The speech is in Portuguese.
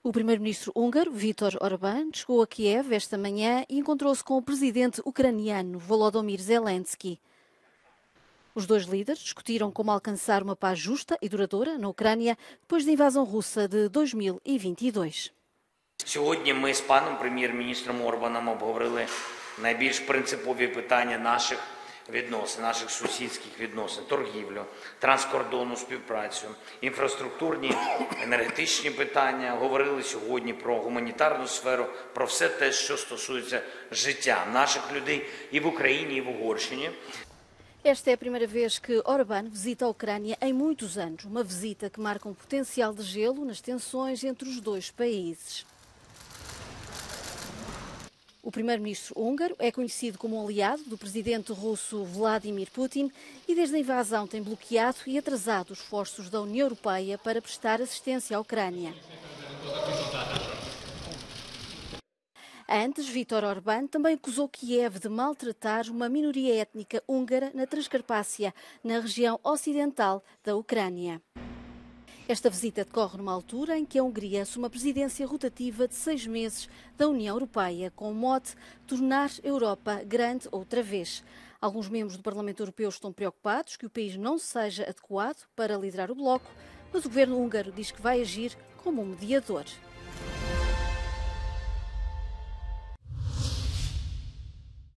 O primeiro-ministro húngaro, Viktor Orbán, chegou a Kiev esta manhã e encontrou-se com o presidente ucraniano, Volodymyr Zelensky. Os dois líderes discutiram como alcançar uma paz justa e duradoura na Ucrânia depois da invasão russa de 2022. Сьогодні ми з паном прем'єр-міністром Орбаном обговорили найбільш принципові питання наших відносин, наших сусідських відносин, торгівлю, транскордонну співпрацю, інфраструктурні, енергетичні питання. Говорили сьогодні про гуманітарну сферу, про все те, що стосується життя наших людей і в Україні, і в Угорщині. Esta é a primeira vez que Orbán visita a Ucrânia em muitos anos, uma visita que marca um potencial de gelo nas tensões entre os dois países. O primeiro-ministro húngaro é conhecido como um aliado do presidente russo Vladimir Putin e desde a invasão tem bloqueado e atrasado os esforços da União Europeia para prestar assistência à Ucrânia. Antes, Viktor Orbán também acusou Kiev de maltratar uma minoria étnica húngara na Transcarpácia, na região ocidental da Ucrânia. Esta visita decorre numa altura em que a Hungria assume a presidência rotativa de 6 meses da União Europeia, com o mote tornar a Europa grande outra vez. Alguns membros do Parlamento Europeu estão preocupados que o país não seja adequado para liderar o bloco, mas o governo húngaro diz que vai agir como um mediador.